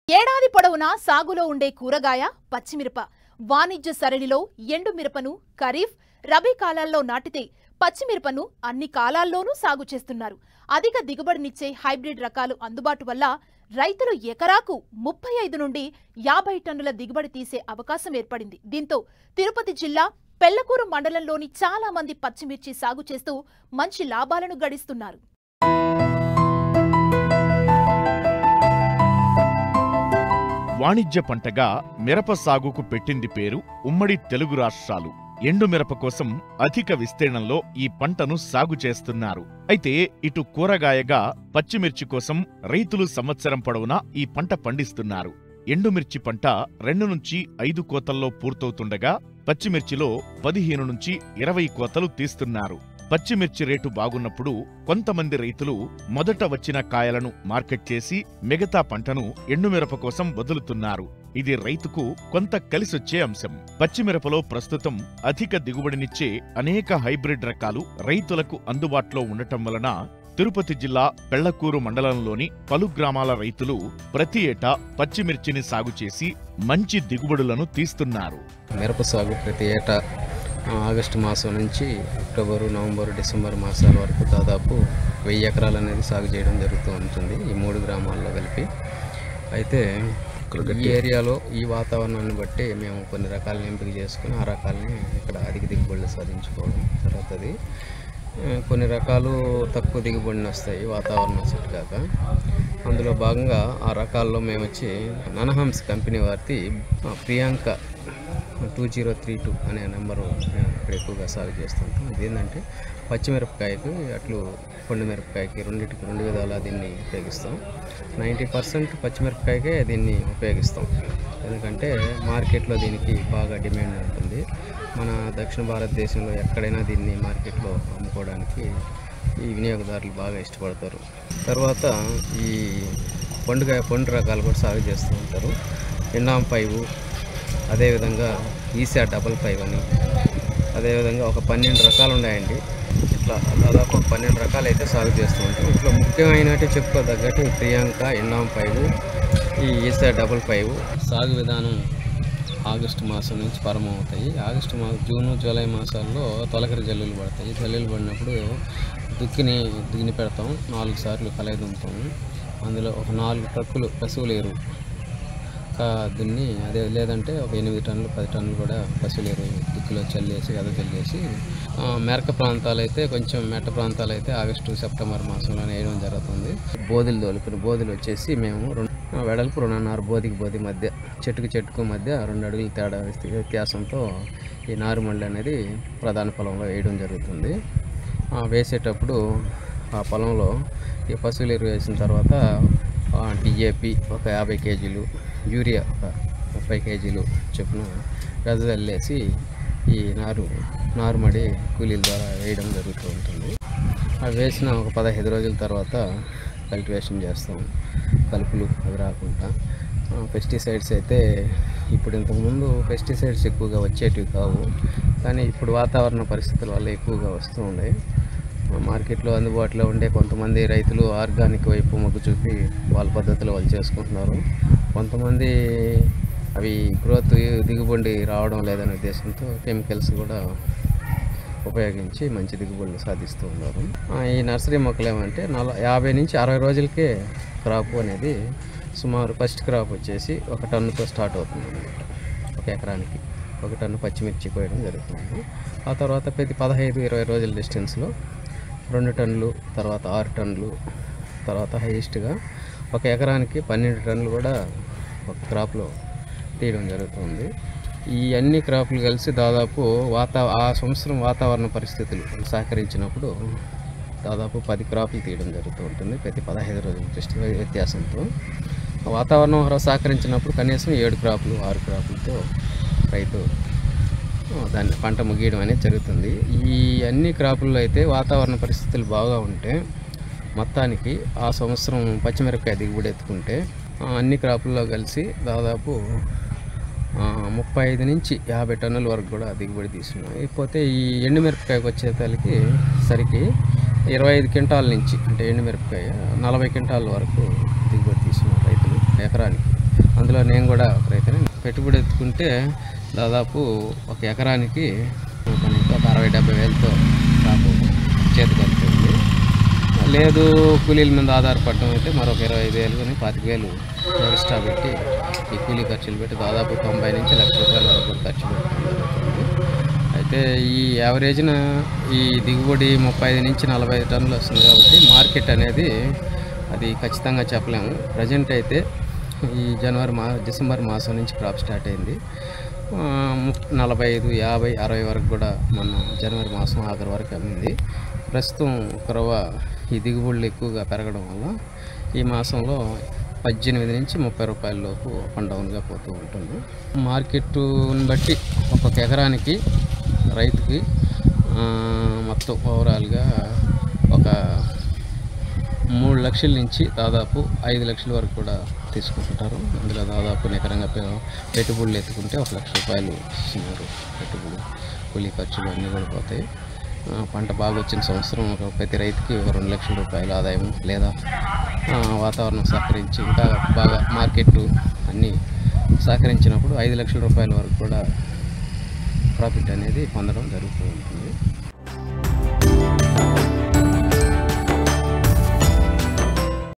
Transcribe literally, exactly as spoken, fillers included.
ఏడాది పొడవునా సాగులో ఉండే కూరగాయ పచ్చిమిరప వాణిజ్య సరళిలో ఎండు మిరపను ఖరీఫ్ రబీ కాలాల్లో నాటితే పచ్చిమిరపను అన్ని కాలాల్లోనూ సాగు చేస్తున్నారు. అధిక దిగుబడినిచ్చే హైబ్రిడ్ రకాలు అందుబాటు వల్ల రైతులు ఎకరాకు ముప్పై ఐదు నుండి యాభై టన్నుల దిగుబడి తీసే అవకాశం ఏర్పడింది. దీంతో తిరుపతి జిల్లా పెళ్లకూరు మండలంలోని చాలా మంది పచ్చిమిర్చి సాగు చేస్తూ మంచి లాభాలను గడిస్తున్నారు. వాణిజ్య పంటగా మిరప సాగుకు పెట్టింది పేరు ఉమ్మడి తెలుగు రాష్ట్రాలు. ఎండు మిరప కోసం అధిక విస్తీర్ణంలో ఈ పంటను సాగు చేస్తున్నారు. అయితే ఇటు కూరగాయగా పచ్చిమిర్చి కోసం రైతులు సంవత్సరం పొడవునా ఈ పంట పండిస్తున్నారు. ఎండుమిర్చి పంట రెండు నుంచి ఐదు కోతల్లో పూర్తవుతుండగా పచ్చిమిర్చిలో పదిహేను నుంచి ఇరవై కోతలు తీస్తున్నారు. పచ్చిమిర్చి రేటు బాగున్నప్పుడు కొంతమంది రైతులు మొదట వచ్చిన కాయలను మార్కెట్ చేసి మిగతా పంటను ఎండుమిరప కోసం వదులుతున్నారు. ఇది రైతుకు కొంత కలిసొచ్చే అంశం. పచ్చిమిరపలో ప్రస్తుతం అధిక దిగుబడినిచ్చే అనేక హైబ్రిడ్ రకాలు రైతులకు అందుబాటులో ఉండటం వలన తిరుపతి జిల్లా పెళ్లకూరు మండలంలోని పలు గ్రామాల రైతులు ప్రతి ఏటా పచ్చిమిర్చిని సాగు చేసి మంచి దిగుబడులను తీస్తున్నారు. మిరప సాగు ప్రతి ఏటా ఆగస్టు మాసం నుంచి అక్టోబరు నవంబరు డిసెంబర్ మాసాల వరకు దాదాపు వెయ్యి ఎకరాలు అనేది సాగు చేయడం జరుగుతూ ఉంటుంది ఈ మూడు గ్రామాల్లో కలిపి. అయితే ఈ ఏరియాలో ఈ వాతావరణాన్ని బట్టి మేము కొన్ని రకాలను ఎంపిక చేసుకుని ఆ రకాలని ఇక్కడ అధిక దిగుబడులు సాధించుకోవడం జరుగుతుంది. కొన్ని రకాలు తక్కువ దిగుబడిని వస్తాయి వాతావరణం సెట్ కాక. అందులో భాగంగా ఆ రకాల్లో మేము వచ్చి ననహంస్ కంపెనీ వారిది Priyanka two zero three two అనే నెంబరు ఇక్కడ ఎక్కువగా సాగు చేస్తుంటాం. ఇదేంటంటే పచ్చిమిరపకాయకు అట్లు పండు మిరపకాయకి రెండింటికి రెండు విధాలా దీన్ని ఉపయోగిస్తాం. నైంటీ పర్సెంట్ పచ్చిమిరపకాయకే దీన్ని ఉపయోగిస్తాం. ఎందుకంటే మార్కెట్లో దీనికి బాగా డిమాండ్ ఉంటుంది. మన దక్షిణ భారతదేశంలో ఎక్కడైనా దీన్ని మార్కెట్లో అమ్ముకోవడానికి ఈ వినియోగదారులు బాగా ఇష్టపడతారు. తర్వాత ఈ పండుగ పండు రకాలు కూడా సాగు చేస్తూ ఉంటారు. ఎండాం ఫైవ్, అదేవిధంగా ఈసా డబల్ ఫైవ్ అని, అదేవిధంగా ఒక పన్నెండు రకాలు ఉన్నాయండి. ఇట్లా దాదాపు ఒక పన్నెండు రకాలు అయితే సాగు చేస్తూ ఉంటాం. ఇట్లా ముఖ్యమైనట్టు చెప్పుకోదగ్గట్టు ప్రియాంక, ఎండాం ఫైవ్, ఈ ఈసా డబల్ ఫైవ్ సాగు విధానం ఆగస్టు మాసం నుంచి ప్రారంభమవుతాయి. ఆగస్టు మాసం జూను జూలై మాసాల్లో తొలకరి జల్లులు పడతాయి. జల్లులు పడినప్పుడు దుక్కిని దున్ని పెడతాం. నాలుగు సార్లు కలయి దుంపుతాము. అందులో ఒక నాలుగు ట్రక్కులు పశువుల ఎరువు దున్ని, అదే లేదంటే ఒక ఎనిమిది టన్నులు పది టన్నులు కూడా పశువుల ఎరువు దుక్కిలో చల్లేసి అదే చల్లేసి మెరక ప్రాంతాలు అయితే కొంచెం మెట్ట ప్రాంతాలు అయితే ఆగస్టు సెప్టెంబర్ మాసంలోనే వేయడం జరుగుతుంది. బోధులు తోలుకుని బోధులు వచ్చేసి మేము రెండు వెడల్పు రెండున్నర బోధికి బోధి మధ్య చెట్టుకు చెట్టుకు మధ్య రెండు అడుగులు తేడా వ్యత్యాసంతో ఈ నారుమల్లి అనేది ప్రధాన పొలంలో వేయడం జరుగుతుంది. వేసేటప్పుడు ఆ పొలంలో ఈ పశువులు ఎరువు వేసిన తర్వాత డిఏపి ఒక యాభై కేజీలు, యూరియా ఒక ముప్పై కేజీలు చొప్పున గజల్లేసి ఈ నారు నారుమడి కూలీల ద్వారా వేయడం జరుగుతూ ఉంటుంది. అవి వేసిన ఒక పదహైదు రోజుల తర్వాత కల్టివేషన్ చేస్తాం. కలుపులు అవి రాకుండా. పెస్టిసైడ్స్ అయితే ఇప్పుడు ఇంతకుముందు పెస్టిసైడ్స్ ఎక్కువగా వచ్చేటివి కావు, కానీ ఇప్పుడు వాతావరణ పరిస్థితుల వల్ల ఎక్కువగా వస్తూ ఉన్నాయి. మార్కెట్లో అందుబాటులో ఉండే కొంతమంది రైతులు ఆర్గానిక్ వైపు మొగ్గు చూపి వాళ్ళ పద్ధతిలో వాళ్ళు చేసుకుంటున్నారు. కొంతమంది అవి గ్రోత్ దిగుబడి రావడం లేదనే ఉద్దేశంతో కెమికల్స్ కూడా ఉపయోగించి మంచి దిగుబడులు సాధిస్తూ ఉన్నారు. ఈ నర్సరీ మొక్కలు ఏమంటే నల యాభై నుంచి అరవై రోజులకే క్రాప్ అనేది సుమారు ఫస్ట్ క్రాప్ వచ్చేసి ఒక టన్నుతో స్టార్ట్ అవుతుంది అన్నమాట. ఒక ఎకరానికి ఒక టన్ను పచ్చిమిర్చి కోయడం జరుగుతుంది. ఆ తర్వాత ప్రతి పదహైదు ఇరవై రోజుల డిస్టెన్స్లో రెండు టన్నులు, తర్వాత ఆరు టన్నులు, తర్వాత హైయెస్ట్గా ఒక ఎకరానికి పన్నెండు టన్నులు కూడా ఒక క్రాప్లో తీయడం జరుగుతుంది. ఈ అన్ని క్రాప్లు కలిసి దాదాపు వాతా ఆ సంవత్సరం వాతావరణ పరిస్థితులు సహకరించినప్పుడు దాదాపు పది క్రాపులు తీయడం జరుగుతూ ఉంటుంది ప్రతి పదహైదు రోజుల దృష్టి వ్యత్యాసంతో. వాతావరణం సహకరించినప్పుడు కనీసం ఏడు క్రాపులు ఆరు క్రాపులతో రైతు దాన్ని పంట ముగియడం అనేది జరుగుతుంది. ఈ అన్ని క్రాపుల్లో అయితే వాతావరణ పరిస్థితులు బాగా ఉంటే మొత్తానికి ఆ సంవత్సరం పచ్చిమిరపకాయ దిగుబడి ఎత్తుకుంటే అన్ని క్రాపుల్లో కలిసి దాదాపు ముప్పై ఐదు నుంచి యాభై టన్నుల వరకు కూడా దిగుబడి తీసుకున్నాం. ఇకపోతే ఈ ఎండుమిరపకాయకు వచ్చేసరికి సరికి ఇరవై ఐదు క్వింటాల నుంచి అంటే ఎండుమిరపకాయ నలభై క్వింటాల వరకు దిగుబడి తీసుకున్నారు రైతులు ఎకరానికి. అందులో నేను కూడా ఒక రైతుని. పెట్టుబడి ఎత్తుకుంటే దాదాపు ఒక ఎకరానికి మనకి ఒక అరవై డెబ్బై వేలతో కాపు చేతికి వెళ్తుంది. లేదు కూలీల మీద ఆధారపడడం అయితే మరొక ఇరవై ఐదు వేలు కానీ పాతిక వేలు ఎక్స్ట్రా పెట్టి ఈ కూలీ ఖర్చులు పెట్టి దాదాపు తొంభై నుంచి లక్ష రూపాయల వరకు కూడా ఖర్చు పెట్టడం జరుగుతుంది. అయితే ఈ యావరేజ్న ఈ దిగుబడి ముప్పై ఐదు నుంచి నలభై ఐదు టన్నులు వస్తుంది కాబట్టి మార్కెట్ అనేది అది ఖచ్చితంగా చెప్పలేము. ప్రజెంట్ అయితే ఈ జనవరి మా డిసెంబర్ మాసం నుంచి క్రాప్ స్టార్ట్ అయింది. నలభై ఐదు యాభై అరవై వరకు కూడా మన జనవరి మాసం ఆఖరి వరకు అమ్మింది. ప్రస్తుతం కురవ ఈ దిగుబడులు ఎక్కువగా పెరగడం వల్ల ఈ మాసంలో పద్దెనిమిది నుంచి ముప్పై రూపాయల లోపు అప్ అండ్ డౌన్గా పోతూ ఉంటుంది. మార్కెట్ని బట్టి ఒక్కొక్క ఎకరానికి రైతుకి మొత్తం ఓవరాల్గా ఒక మూడు లక్షల నుంచి దాదాపు ఐదు లక్షల వరకు కూడా తీసుకుంటుంటారు. అందులో దాదాపు నికరంగా పెట్టుబడులు ఎత్తుకుంటే ఒక లక్ష రూపాయలు ఇస్తున్నారు. పెట్టుబడి కూలీ ఖర్చులు అన్నీ కూడా పోతాయి. పంట బాగా వచ్చిన సంవత్సరం ఒక ప్రతి రైతుకి ఒక రెండు లక్షల రూపాయల ఆదాయం, లేదా వాతావరణం సహకరించి ఇంకా బాగా మార్కెట్ అన్నీ సహకరించినప్పుడు ఐదు లక్షల రూపాయల వరకు కూడా ప్రాఫిట్ అనేది పొందడం జరుగుతూ ఉంటుంది.